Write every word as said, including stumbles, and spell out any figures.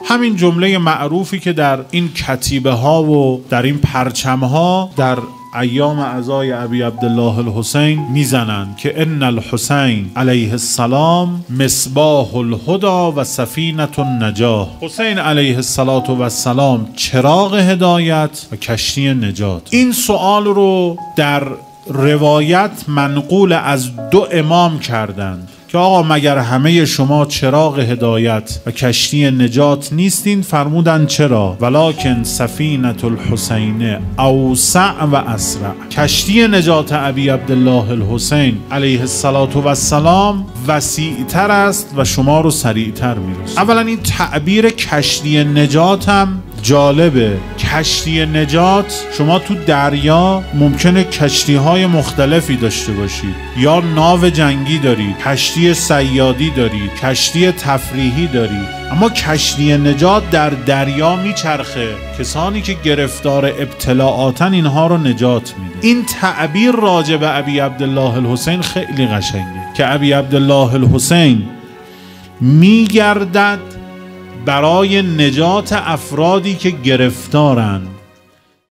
همین جمله معروفی که در این کتیبه ها و در این پرچم ها در ایام عزای ابی عبدالله الحسین میزنند که ان الحسین علیه السلام مصباح الهدی و سفینه النجاه. حسین علیه السلام چراغ هدایت و کشتی نجات. این سوال رو در روایت منقول از دو امام کردند که آقا مگر همه شما چراغ هدایت و کشتی نجات نیستین؟ فرمودن چرا؟ ولکن سفینه الحسین اوسع و اسرع. کشتی نجات ابی عبدالله الحسین علیه السلام وسیع تر است و شما رو سریع تر میرسه. اولا این تعبیر کشتی نجات هم جالبه. کشتی نجات، شما تو دریا ممکنه کشتی های مختلفی داشته باشید، یا ناو جنگی دارید، کشتی صیادی دارید، کشتی تفریحی دارید، اما کشتی نجات در دریا میچرخه. کسانی که گرفتار ابتلاعاتن اینها رو نجات میده. این تعبیر راجع به ابی عبدالله الحسین خیلی قشنگه که ابی عبدالله الحسین میگردد برای نجات افرادی که گرفتارند